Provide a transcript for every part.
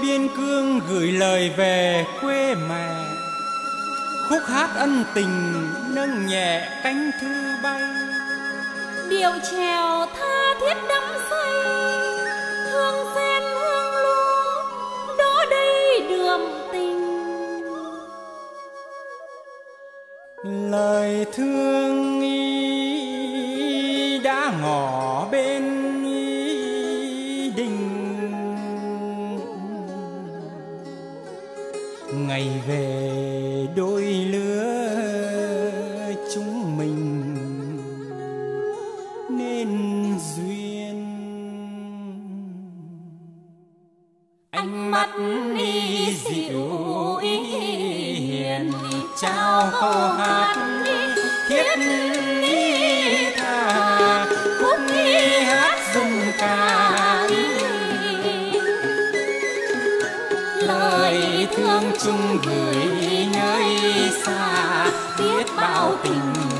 biên cương gửi lời về quê mẹ, khúc hát ân tình nâng nhẹ cánh thư bay. Điệu chèo tha thiết đắm say, hương sen hương lúa đó đây đường tình. Lời thương ý đã ngỏ bên ý đình, ngày về đôi lứa chúng mình nên duyên. Ánh mắt đi dịu ý hiền, trao câu hát thiết ý tha, khúc ý hát dân ca ý. Lời thương chung gửi nơi xa, biết bao tình.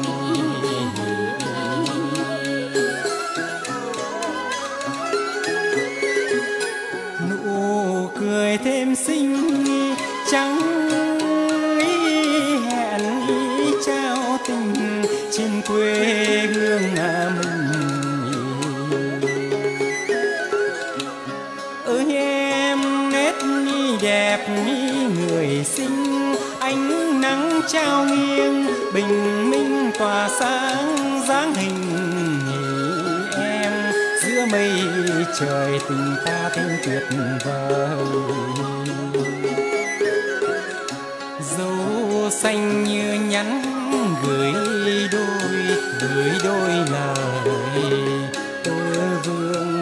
Nụ cười thêm xinh trắng ý hẹn ý trao tình trên quê hương mình. Ơi em nét đẹp người xinh, ánh nắng trao nghiêng bình minh tỏa sáng dáng hình em. Giữa mây trời tình ta thêm tuyệt vời, dấu xanh như nhắn gửi đôi lời tơ vương.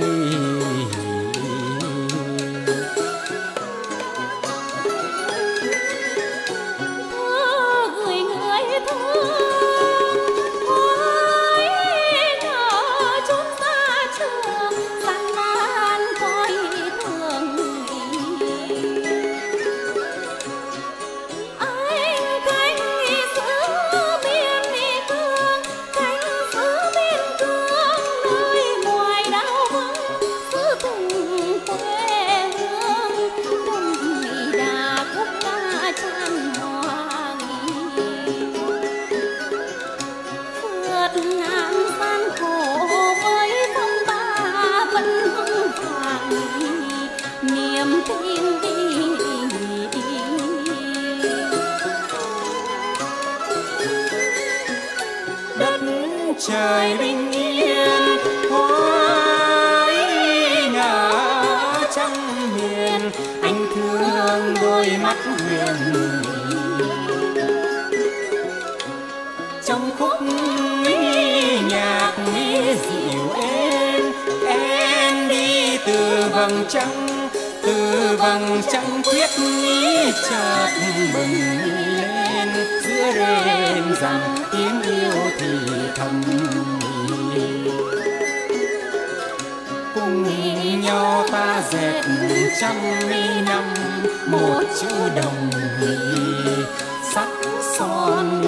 Trời bình yên hoa ý ngả trăng hiền, anh thương đôi mắt huyền. Trong khúc ý nhạc ý dịu em đi từ vầng trăng quyết ý chợt bừng lên. Giữa đêm rằng tiếng yêu thì thầm, cùng nhau ta dệt trăm năm một chữ đồng sắc son.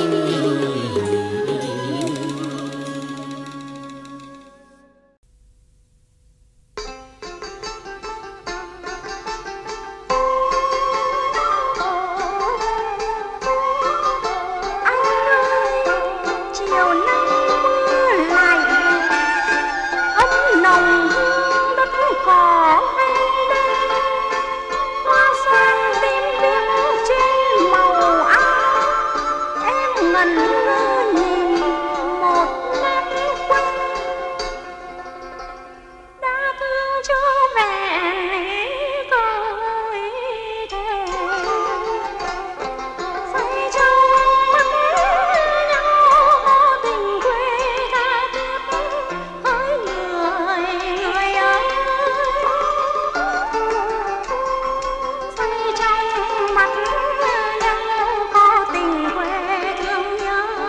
Nhớ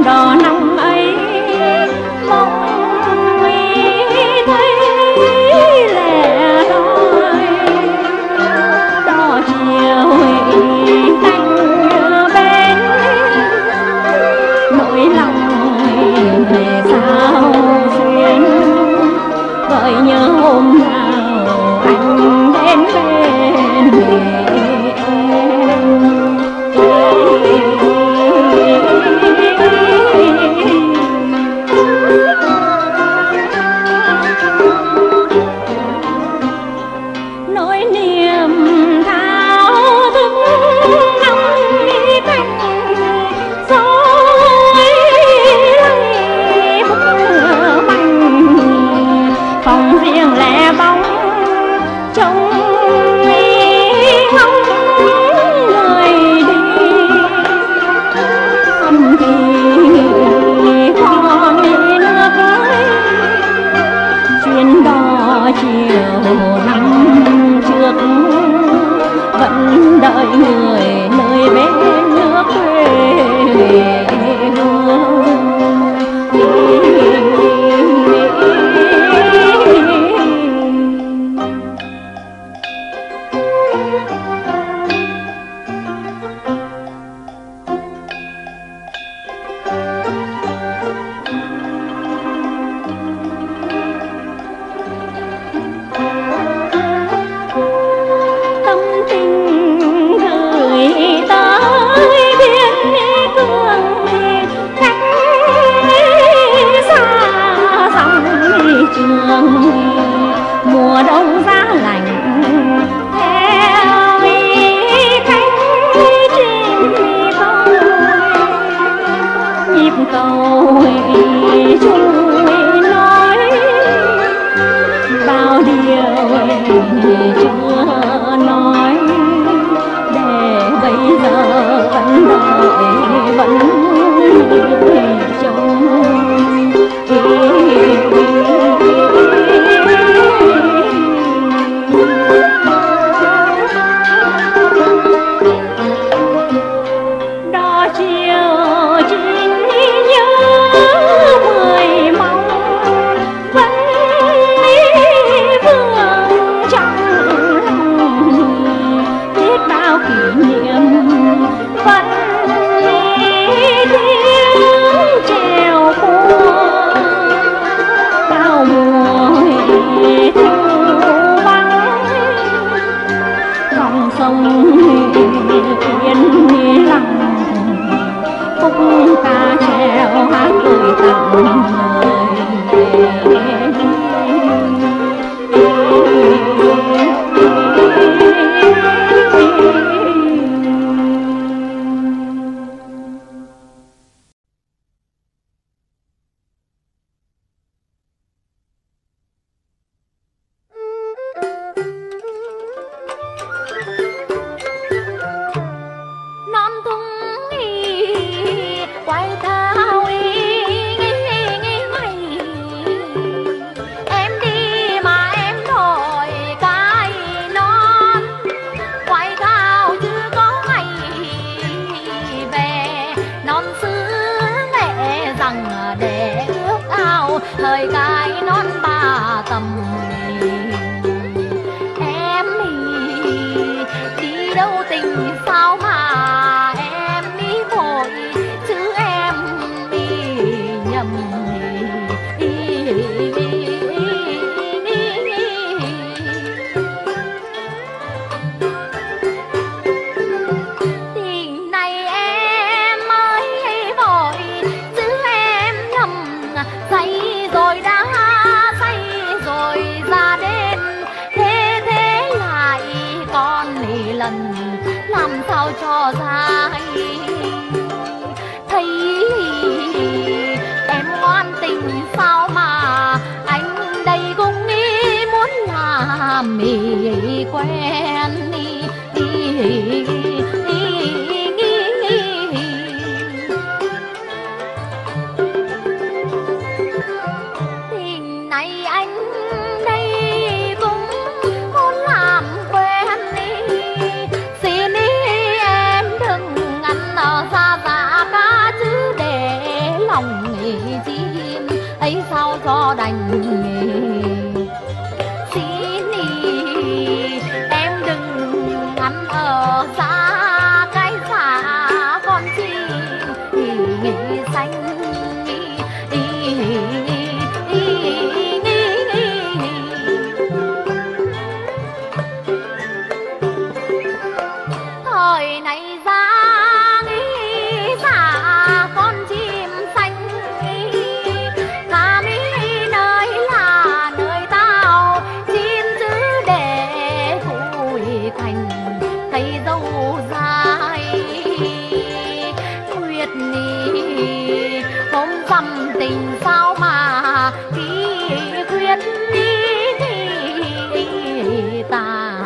đò năm ấy mong thấy lẻ đôi đò chiều canh bên nỗi lòng về sao xuyên bởi nhớ hôm nào anh đến bên nỗi niềm thao thức ngóng canh dối lay bức bành phòng riêng lẻ bóng trông ngóng người đi âm thì con nước chuyến đò chiều năm trước vẫn đợi người nơi bên nước quê hương. Tâm tình gửi tới biên cương cách xa dòng trường mùa đông giá lạnh theo cánh chim tôi nhịp cầu chung nói bao điều chưa nói để bây giờ vẫn đợi vẫn trông. Đò chiều chỉ nhớ mười mong vẫn vương trong lòng biết bao kỷ niệm vẫn tiếng chèo cua bao mùa thu vắng dòng sông yên lặng khúc ca treo hát gửi tặng người non tung quay thao em đi mà em đổi cái non quay thao chứ có ngày về non xứ mẹ rằng để ước ao thời cái non ba tầm em đi đâu tình sao mà em đi vội chứ em đi nhầm tình này em mới vội chứ em nhầm say rồi đã say rồi ra đến thế thế lại con lần làm lòng chim ấy sao cho đành. Xin em đừng ăn ở xa cái xa con chim xanh. Thời này ra xa con chim xanh, cả mấy nơi là nơi tao xin giữ để phủi thành cây dâu dài. Nguyệt hôm dằm tình sao mà khi khuyết tài.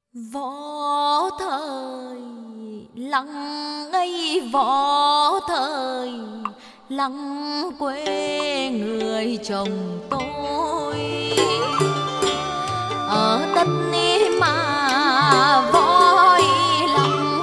Võ thời lặng ngây, võ thời lặng quê người chồng tôi ở đất mà voi lòng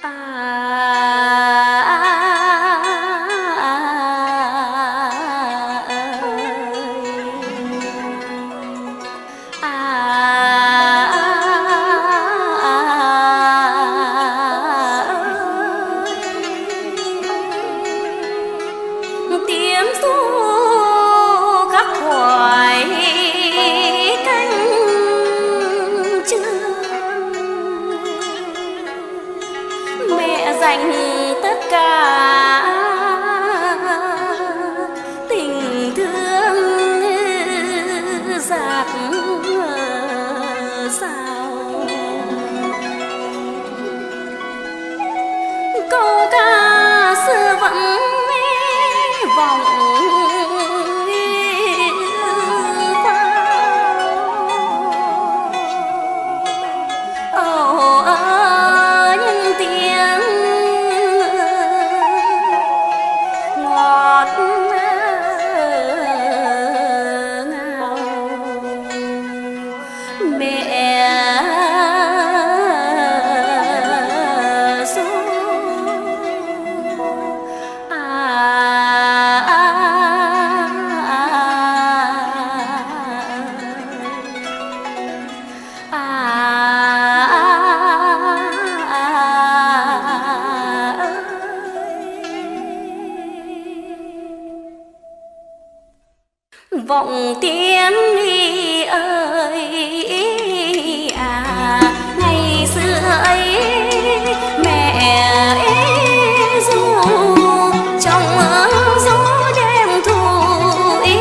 tiếng ru khắc khoải cánh trường, mẹ dành tất cả tình thương dạt dào. Câu ca xưa vẫn vọng những tiếng ngọt ngào mẹ ru vọng tiếng đi ơi à, ngày xưa ấy mẹ ru trong gió đêm thu ý,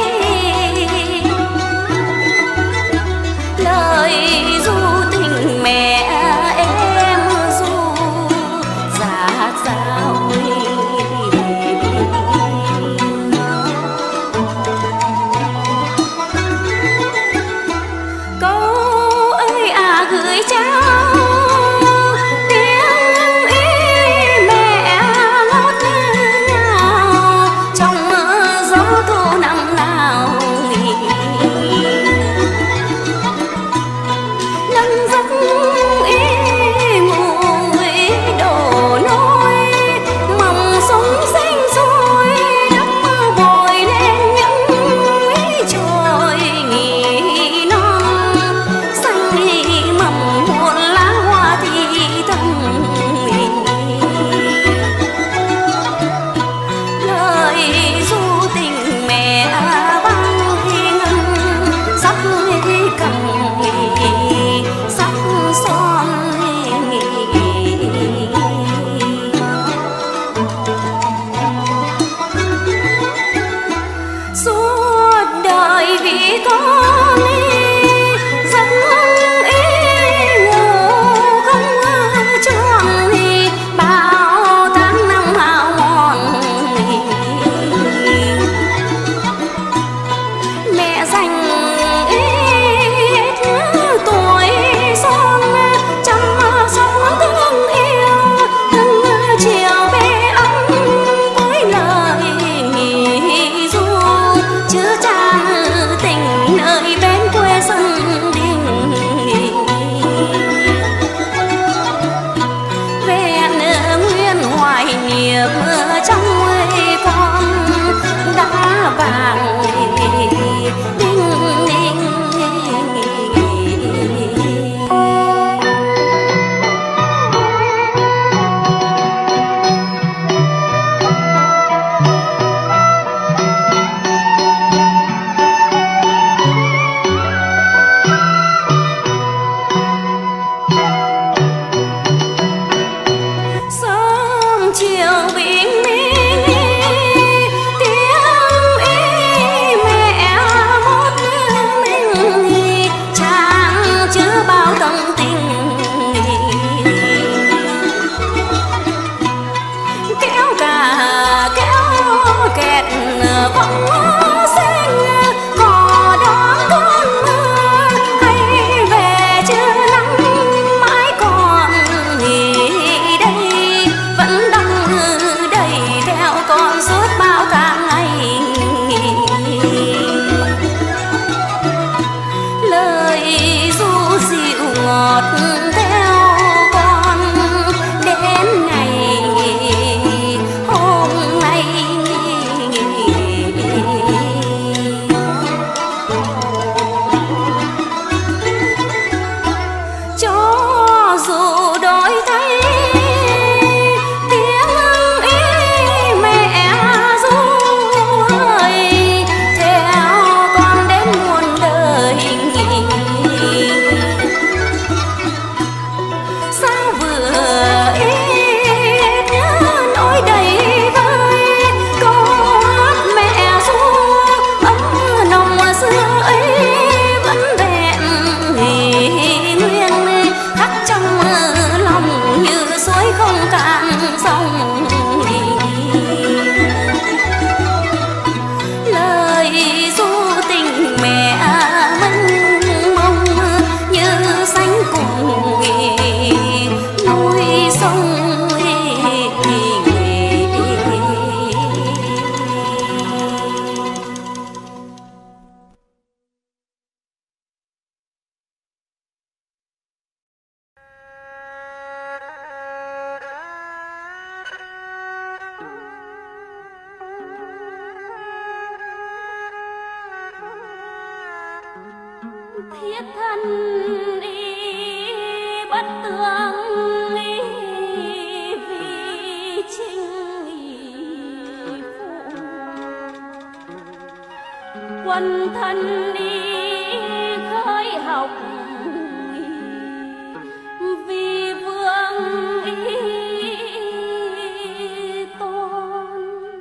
lời ru tình mẹ em ru dạt dào. Gửi trao tiếng ý thiết thân bất tương vì chinh phụ quân thân khởi học vì vương tôn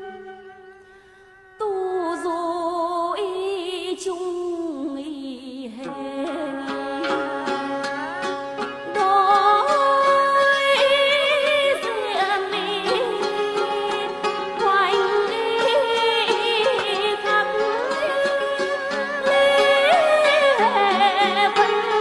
tu dù chung hề đó diện quanh khắp lý hệ vẫn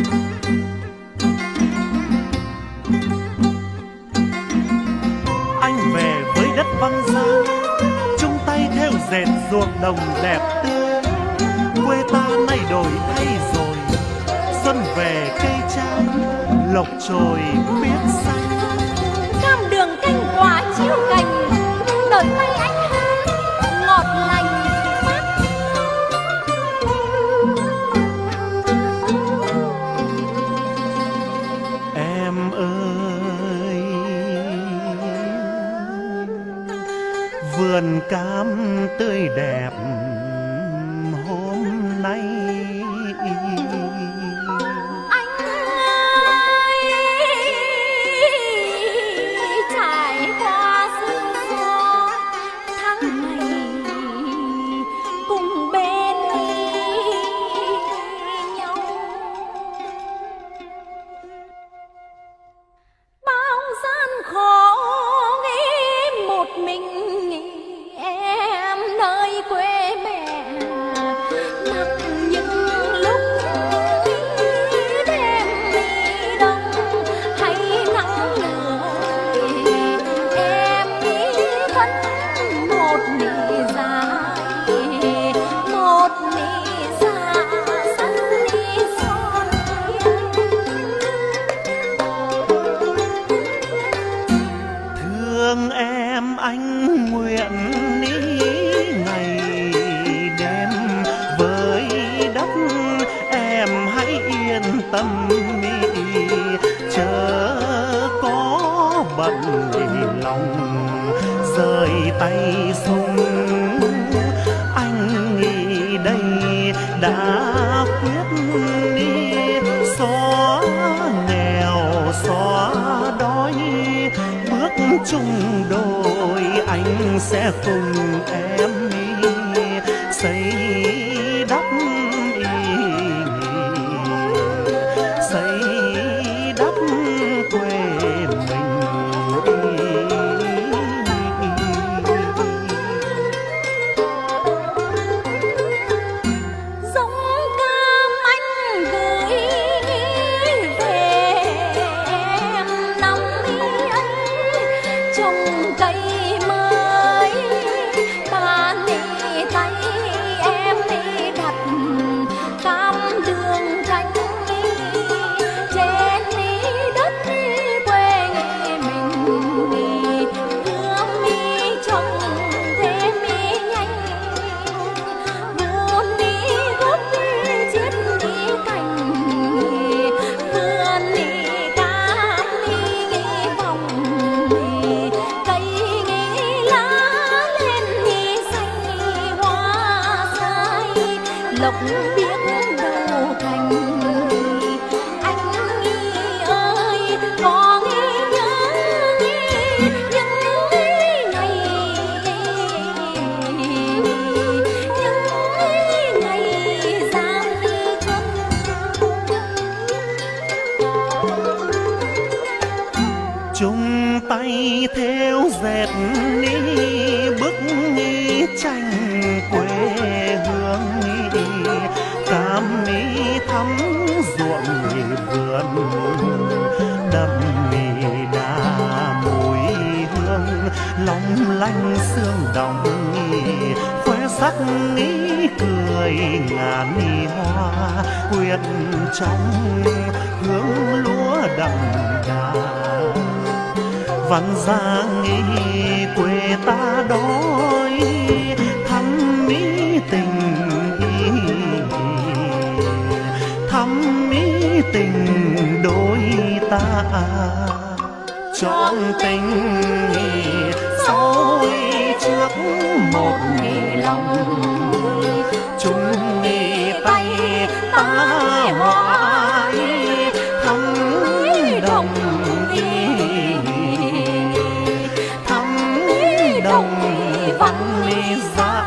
Anh về với đất Văn Giang, chung tay theo dệt ruộng đồng đẹp tươi. Quê ta nay đổi thay rồi, xuân về cây trang, lộc trồi biết xanh. Cam đường canh quả chiêu cành, đợt tay anh hát ngọt lành mát. Em ơi, vườn cam tươi đẹp hôm nay. Anh ơi, trải qua sương gió tháng ngày cùng bên nhau, bao gian khổ nghĩ một mình em nơi quê mẹ. Mặc những lúc đêm đông hay nắng lửa, em nghĩ vẫn một nỉ dài, một nỉ dạ sắt đi son. Thương em anh nguyện ní ngày đêm với đất, em hãy yên tâm ý, chớ có bận lòng rời tay sung. Anh nghĩ đây đã quyết đi, xóa nghèo xóa đói, bước chung đôi anh sẽ cùng em đi xây đắp xây đắp quê mình. Giống cam anh gửi về em năm ấy, trồng cây mới bàn đi tay em đi đặt cam đường canh trên đất quê mình. Hương mi trồng thêm mi nhanh, buồn đi gốc chiết đi cành, vườn đi cam đi vòng, cây nghĩ lá lên đi xanh hoa sai, lộc biết đâu thành. Anh nghĩ ơi có nghĩ nhớ những ngày giang đi xuân. Chung tay theo dệt ní bức nghi tranh quê hương ý, cam mỹ thắm ruộng vườn đầm mì đà mùi hương long lanh sương đồng khoe sắc nghĩ cười ngàn hoa quyện trong hương lúa đậm đà. Văn Giang nghĩ quê ta đói thắm mỹ tình, thắm mỹ tình đôi ta trọn tình soi trước một nghề lòng chung nghề tay ta hoài thắm đồng đồng văn lý ra.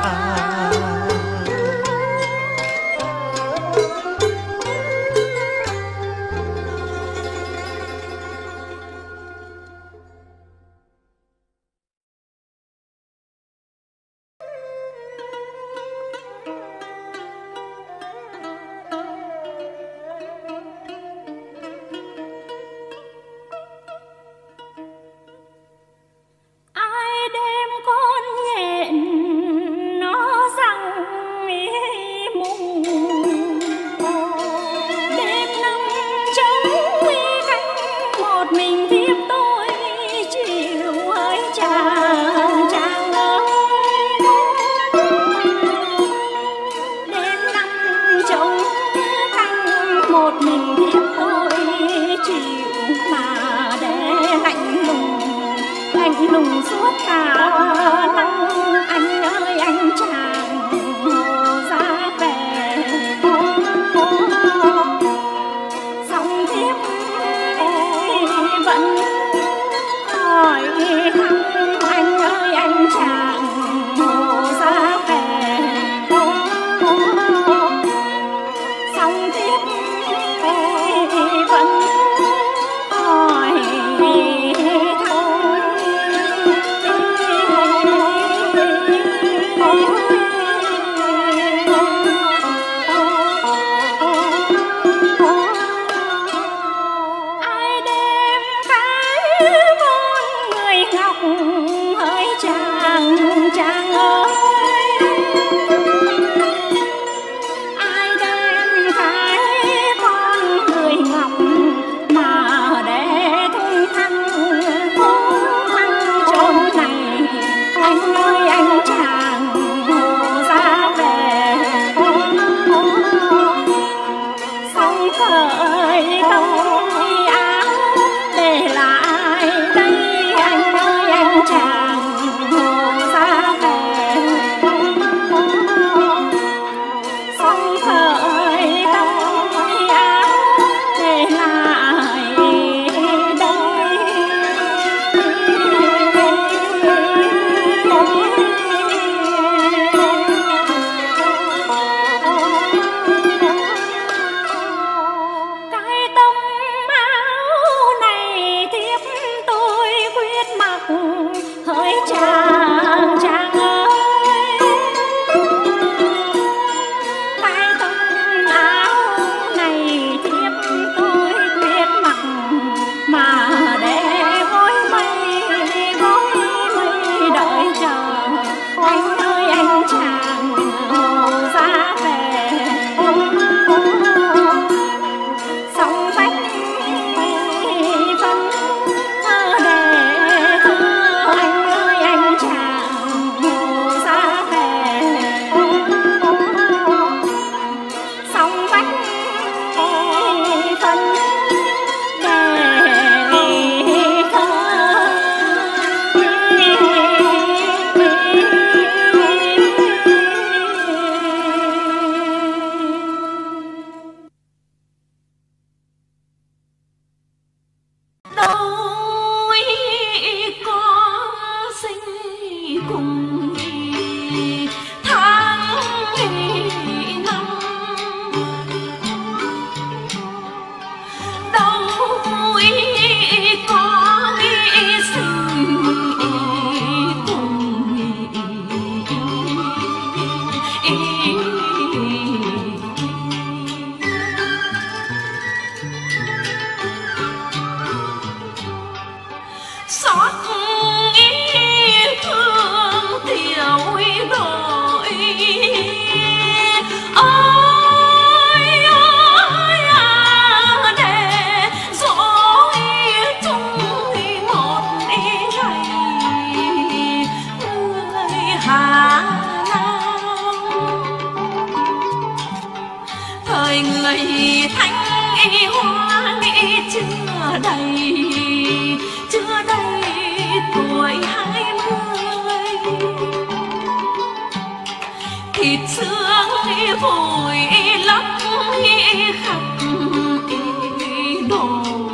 đôi có sinh cùng tháng năm, đôi có sinh cùng xót thương tiểu đội ôi ơi để dối chung một ngày người Hà Nam thời người thanh hoa chưa đầy tuổi 20 thịt xương vùi lấp khắp đồi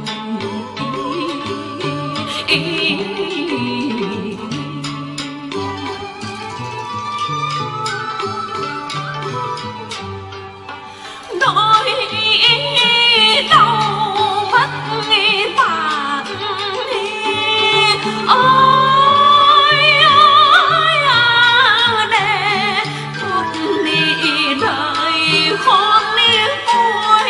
đôi đau mất tàn ôi để một đời khôn cuối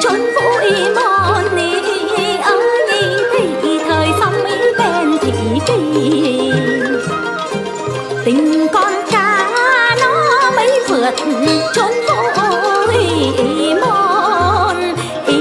chốn vui mòn ni ơi thì thời phong mỹ bên thị kỳ tình con cá nó mới vượt chốn vui mòn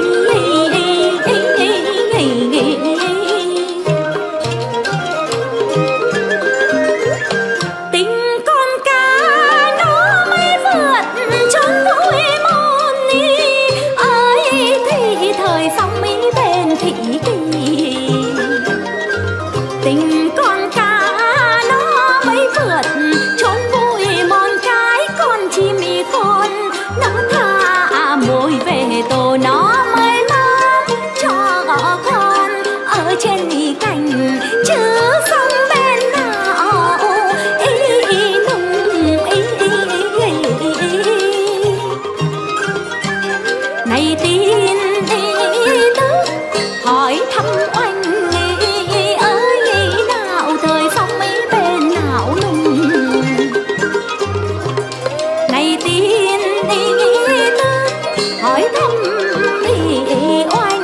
tình con cá nó mới vượt chốn vui mòn ơi thì thời phong mỹ bên thị kỳ tình con cá nó mới vượt chốn vui mòn cái con chim y khôn nó thả mồi về tổ nó mới mang cho con ở trên cành chứ không bên nào nung này tin tức hỏi thăm oanh ơi nào thời phong mấy bên nào nung này tin tức hỏi thăm oanh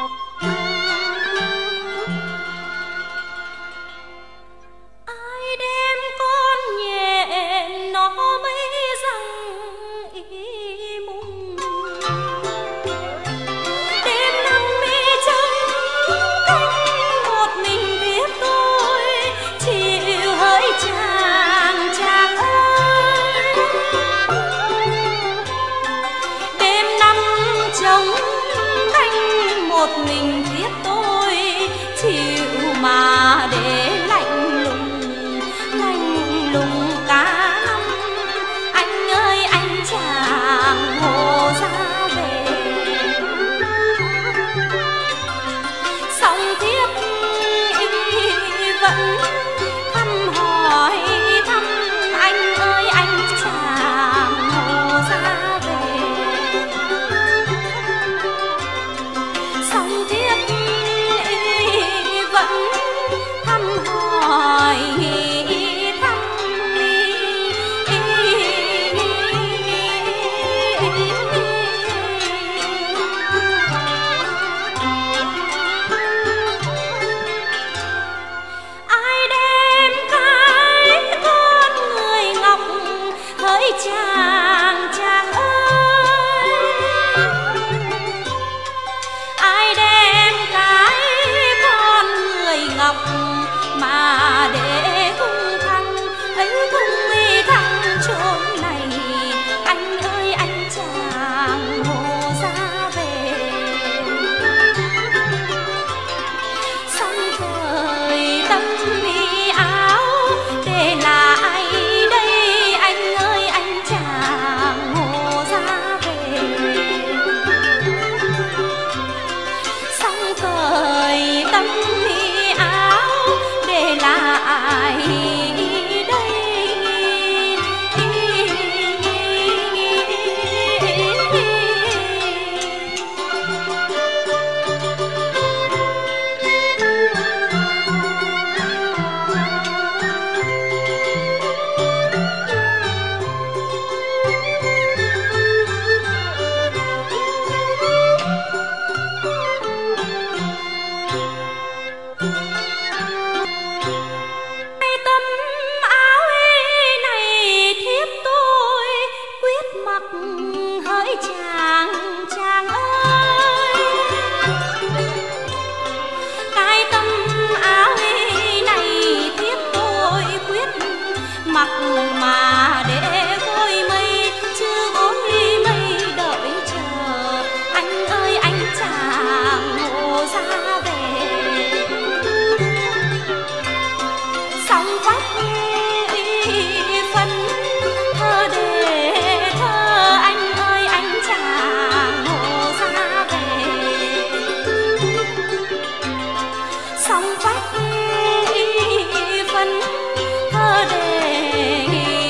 ai sóng vắt phân thơ để thơ anh ơi anh chàng hồ ra về. Sóng vắt phân thơ để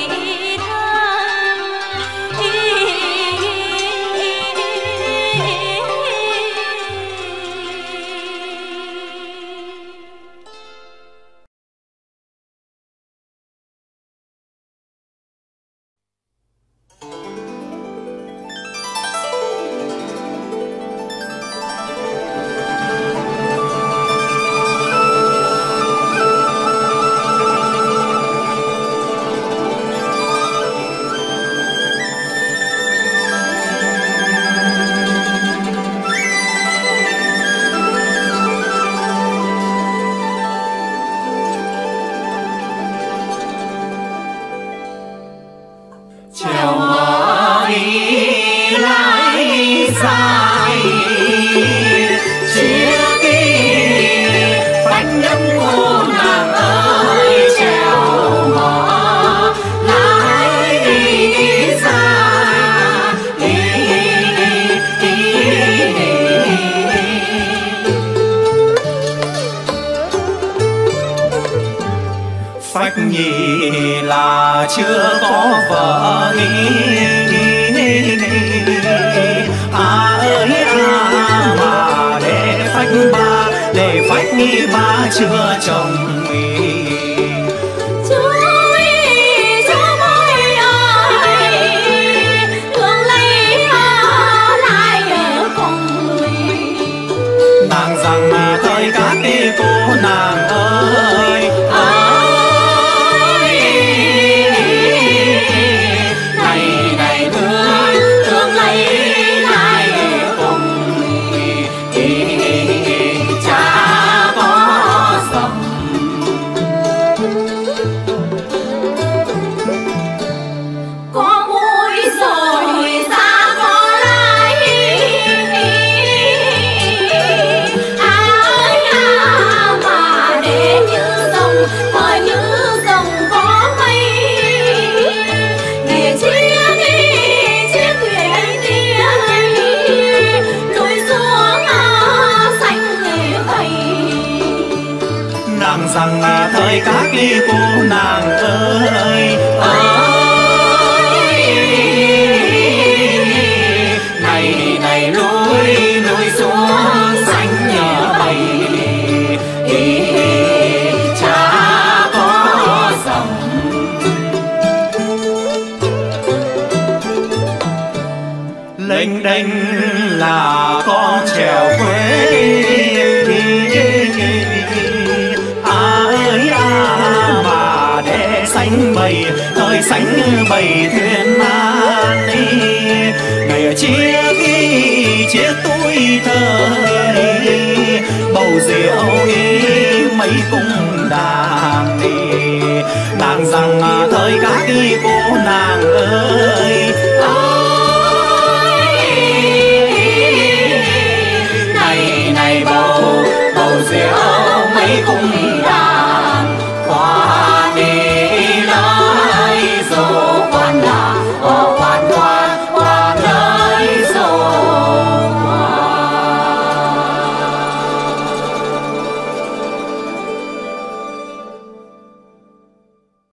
phách nhì là chưa có vợ mà để phách ba chưa chồng nàng rằng thời các cô nàng ơi này thương lấy lại cùng chả có dòng có mũi rồi ra có lại mà để như dòng thời như dòng có mây để chiếc thuyền tia lùi xuống xanh bầy. nàng rằng thời các cô nàng ơi này lùi xuống xanh nhờ bầy chả có dòng lênh đênh là con trèo quê mà để sánh bầy thời sánh bầy thuyền nan ngày chiếc túi thơ bầu rượu mấy cung đàn nàng rằng thời các cô nàng ơi này bầu rượu mấy cung